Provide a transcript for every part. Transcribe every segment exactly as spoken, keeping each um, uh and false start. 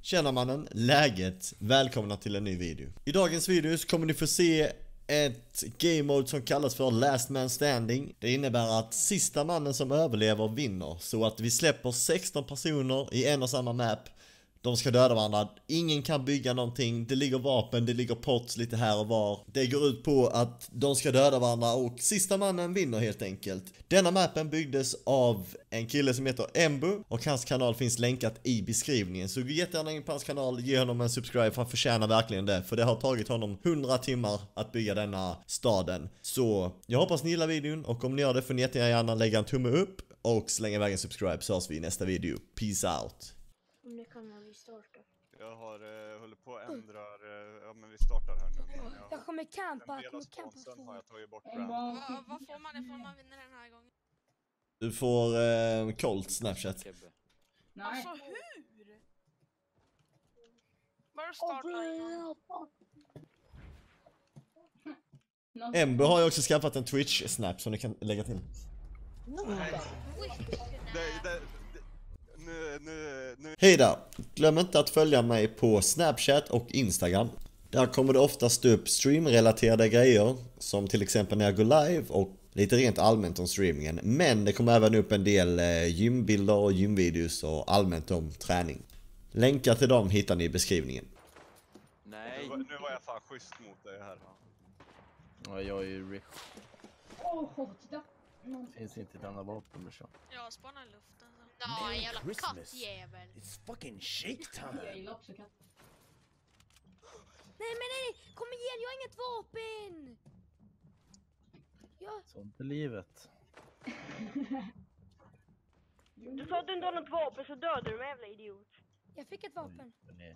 Tjena mannen, läget? Välkomna till en ny video. I dagens video så kommer ni få se ett game mode som kallas för Last Man Standing. Det innebär att sista mannen som överlever vinner. Så att vi släpper sexton personer i en och samma map. De ska döda varandra, ingen kan bygga någonting, det ligger vapen, det ligger pots lite här och var. Det går ut på att de ska döda varandra och sista mannen vinner helt enkelt. Denna mappen byggdes av en kille som heter Embu och hans kanal finns länkat i beskrivningen. Så gå jättegärna in på hans kanal, ge honom en subscribe för han förtjänar verkligen det. För det har tagit honom hundra timmar att bygga denna staden. Så jag hoppas ni gillar videon och om ni gör det får ni jättegärna lägga en tumme upp och slänga iväg en subscribe så hörs vi i nästa video. Peace out! Nu kan vi starta. Jag har uh, håller på att ändra, uh, ja men vi startar här nu. Men jag, jag kommer campa, en jag kommer campa sen har jag tagit bort Vad, vad får man ifall man vinner den här gången? Du får uh, Colt Snapchat. Nej. Alltså hur? Bara starta. Embu har ju också skaffat en Twitch-snap som ni kan lägga till. Nej. Det, det, Nu, nu, nu. Hej där! Glöm inte att följa mig på Snapchat och Instagram. Där kommer det oftast upp streamrelaterade grejer, som till exempel när jag går live och lite rent allmänt om streamingen. Men det kommer även upp en del gymbilder och gymvideos och allmänt om träning. Länkar till dem hittar ni i beskrivningen. Nej. Nu, nu var jag fan schysst mot dig här. Ja, jag är ju rich. Åh, titta! Finns inte ett annat vapen med så. Jag spanar i luften. Ja, en jävla kattjävel. It's fucking shake time. Jag gillar också katt. Nej men nej, kom igen, jag har inget vapen! Ja. Sånt är livet. Du sa att du inte har något vapen så dödar du mig, jävla idiot. Jag fick ett vapen. Nej.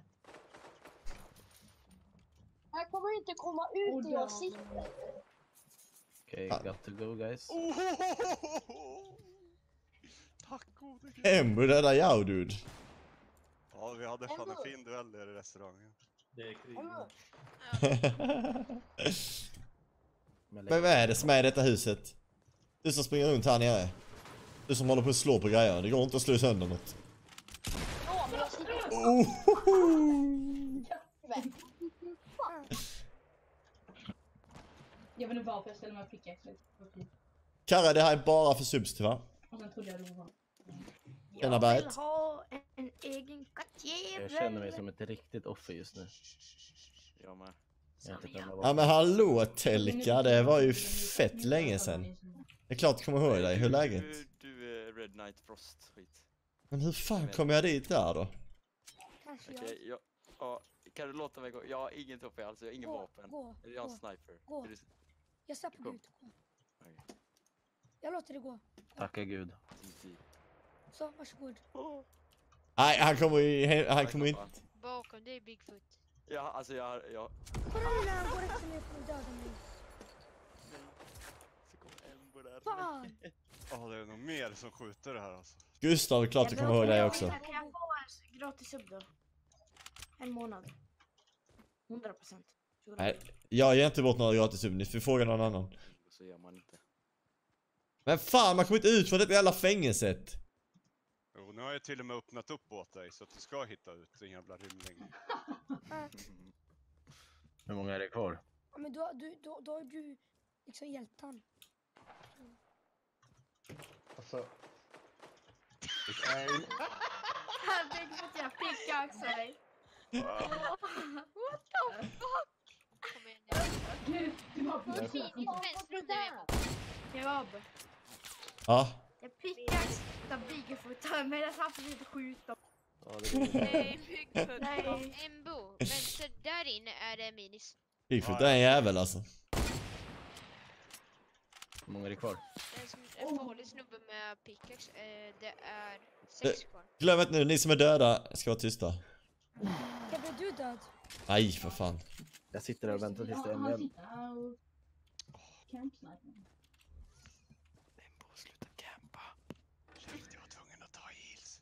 Jag kommer inte komma ut i jag sitter. Okej, okay, got to go guys. Oh, tack gode gud. Embu, det där jag dude. Ja, vi hade fan en fin duell i restaurangen. Det är krig. Men vad är det som är i detta huset? Du som springer runt här nere. Du som håller på att slå på grejer. Det går inte att slå sönder något. Oh. Jag vet inte varför jag ställer mig och pickar. Karra, det här är bara för subs till, va? Och sen trodde jag det var. Denna berget. Jag vill ha en egen kattjävel. Jag känner mig som ett riktigt offer just nu. Jag med. Ja men hallå Telka, det var ju fett länge sedan. Det är klart jag kommer ihåg dig, hur är läget? Du, du är Red Knight Frost skit. Men hur fan kom jag dit där då? Kanske Okej, okay, jag... Ja, kan du låta mig gå? Jag har ingen topp alls, jag har ingen gå, vapen. Gå, Eller jag har en gå, sniper. Gå. Du... Jag släpper Gå. ut. Gå. Okay. Jag låter det gå. Tacka gud. Så, varsågod. Oh. Nej, han kommer ju... Han kommer inte... Bakom dig Bigfoot. Ja, alltså jag... jag... Kolla nu när han går efter mig och döda mig. Så kom Embu där. Fan! Ja, oh, det är nog mer som skjuter det här alltså. Gustav, klart jag kommer ihåg dig också. Kan jag få en gratis sub då? En månad. hundra procent. Nej, jag ger inte bort några gratis sub, ni får fråga någon annan. Så gör man inte. Men fan, man kommer inte ut från det jävla fängelset. Jo, nu har jag till och med öppnat upp åt dig så att du ska hitta ut din jävla rymling. Hur många är det kvar? Ja, men då, du, då, då har du liksom hjälpt han. Alltså... Han tänkte att jag pickaxar dig. What the fuck? Kom igen nu. Du var Vad fint vänster du är. Kebab. Ja. Jag pickaxar Bigfoot medan han försökte skjuta. Ja, det är... Nej, Bigfoot. Nej. Embo, vänster där inne är det minis. Bigfoot är en jävel alltså. Hur många är det kvar? Det är som en farlig snubbe med pickaxe. Eh, det är sex kvar. Glöm inte nu, ni som är döda ska vara tysta. Kan bli du död? Nej, för fan. Jag sitter där och väntar tills det är en vän. Embu, sluta campa. Shit, jag var tvungen att ta heals.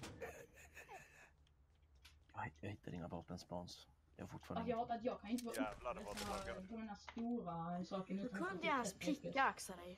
Jag, jag hittar inga vapenspans. Jag har fortfarande... Att jag, att jag kan inte vara Jävlar, det var så laggar. på den här stora saken. Hur kunde jag ens pickaxa dig?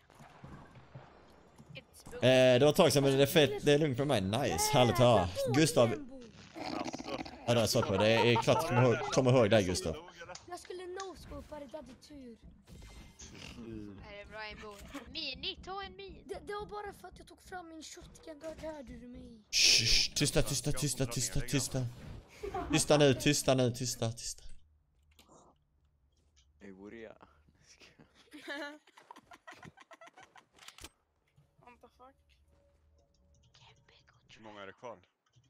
Eh, det var ett tag sedan men det är fett, det är lugnt med mig. Nice, härligt att höra. Gustav, Alltså, Ja, det är så på. Det är klart kommer ihåg, kommer ihåg dig, Gustav. Jag skulle no-scopa det, hade tur. Är det bra Embo? Mini, ta en mini. Det, det var bara för att jag tog fram min shotgun, då hörde du mig. Shh, tysta, tysta, tysta, tysta, tysta. Tysta nu, tysta nu, tysta, tysta. Euria. What the fuck? Hur många är det kvar?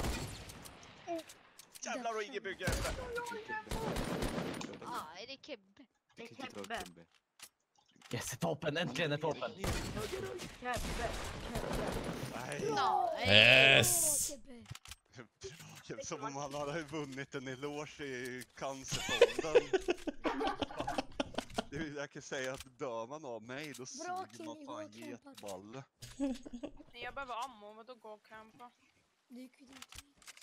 Jävlar och ingen bygger! Ja, är det Kebbe? Det är Kebbe. Yes, toppen! Äntligen är toppen! Kebbe. Nej! Yes! Åh, Kebbe. Som om han hade vunnit en eloge i cancerfonden. Det- Jag kan säga att dör man av mig, då Bra, suger man King, fan bra kämpat. getballe. Nej, jag behöver ammo, vadå gå och campa? Du kunde inte.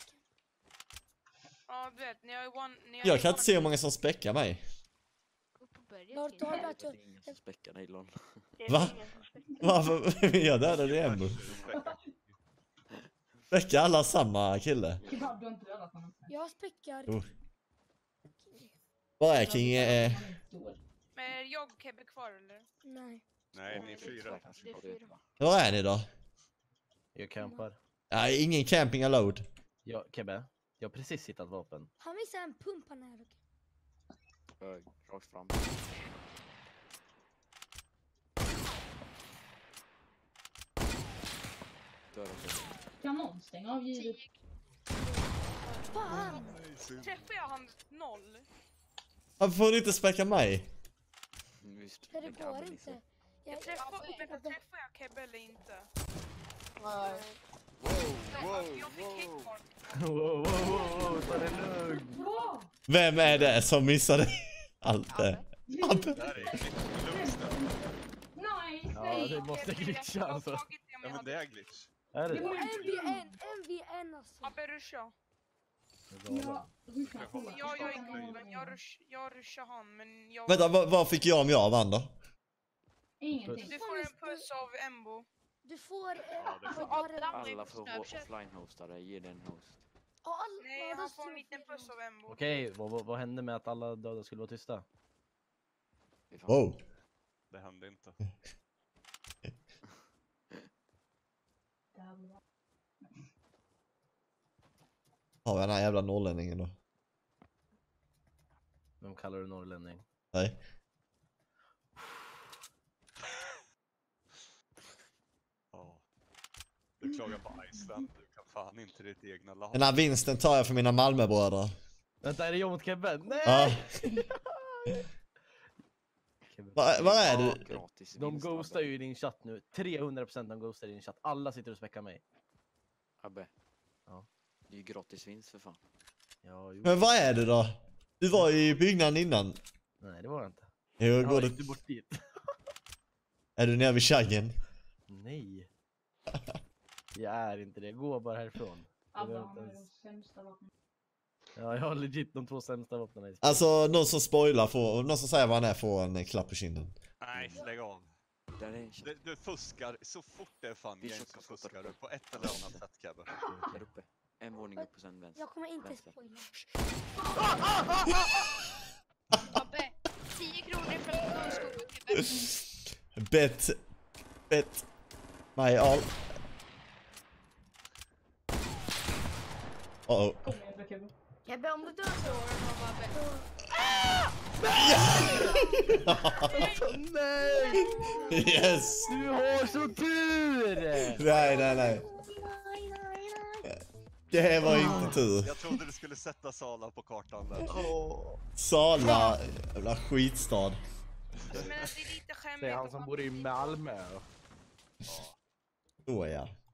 Ja, du vet, när jag är one... När jag, Jag är kan inte one- se hur många som späckar mig. Gå på berget. Lord, Kebbe. har du Det att jag... är ingen som späckar dig, lol. Det är Va? ingen som späcker. Varför? Jag dödade ändå. Späckar alla samma kille? Jag späckar. Oh. Vad är King? Eh, Men är jag och Kebbe kvar eller? Nej. Nej, ni är fyra. Det är fyra. var är ni då? Jag campar. Nej, ingen camping allowed. Ja, Kebbe. Jag har precis hittat vapen. Han visar en pump han här. okej. Hög, rakt fram. Dör också. Kanonstäng av ljudet. Fan! Träffar jag han noll? Varför får du inte späcka mig? Visst, För det en grabb går är inte. Nisse. Jag, Jag träffar, vänta, träffar jag Kebbe eller inte? Wow, wow, Jag fick wow. kickmark. Wow, wow, wow, wow, ta det lugnt. Bra! Vem är det som missade allt det? Abbe. Där är glitch. Nej! Ja, det måste Kebbe, jag glitcha skulle ha alltså. tagit det om Ja jag men det hade... är glitch. Är det? en v en, en v en alltså. Abbe, ruscha. Ja, ruscha på. Jag, jag är golven, jag, rush, jag rushar han men jag... Vänta, vad, vad fick jag om jag vann då? Ingenting. Du får en puss av Embo. Du får... Eh, Ja, det vad får- var det? Adam- Alla får Snapchat. offline-hostare, ge den host. Ja, all- Nej, ja, då han får en står liten det. puss av Embo. Okej, vad, vad, vad hände med att alla döda skulle vara tysta? Fy fan. Wow. Det hände inte. Har vi den här jävla norrlänningen då? Vem kallar du norrlänning? Nej. Ja. Du klagar på Iceland, du kan fan inte ditt egna land. Den här vinsten tar jag för mina Malmöbröder. Vänta, är det jag mot Kebbe? Nej! Ja. Kebbe. Vad vad är Ja, det? gratis De vinst, ghostar Abbe. ju i din chatt nu. trehundra procent de ghostar i din chatt. Alla sitter och späckar mig. Abbe. Ja. Det är ju gratis vinst för fan. Ja, jo. Men vad är det då? Du var i byggnaden innan. Nej, det var jag inte. Jo, Jag går har du... inte bort dit. Är du nere vid chaggen? Nej. Jag är inte det. Jag går bara härifrån. Jag Alla behöver har inte de ens... sämsta vapnen. Ja, jag har legit de två sämsta vapnen i spelet. Alltså, någon som spoilar får, någon som säger vad han är får en eh, klapp på kinden. Nej, lägg av. Där är en Du, du fuskar, så fort det är fun Vi games ska så skjuta fuskar på. du på ett eller annat sätt Kebbe. där uppe. En våning upp och sen vänster. Jag kommer inte Vänster. spoila. Abbe, tio kronor för att få skog och Kebbe. Bet. Bet. My all. Uh oh. Kom igen då, Kebbe. Kebbe, om du dör så... Nej! Yes! Du har så tur! Nej, nej, nej. Det var inte tur. Jag trodde du skulle sätta Sala på kartan där. Sala, jävla skitstad. Men det är lite skämmigt. Det är han att som man bor i blir- Malmö. Så ja.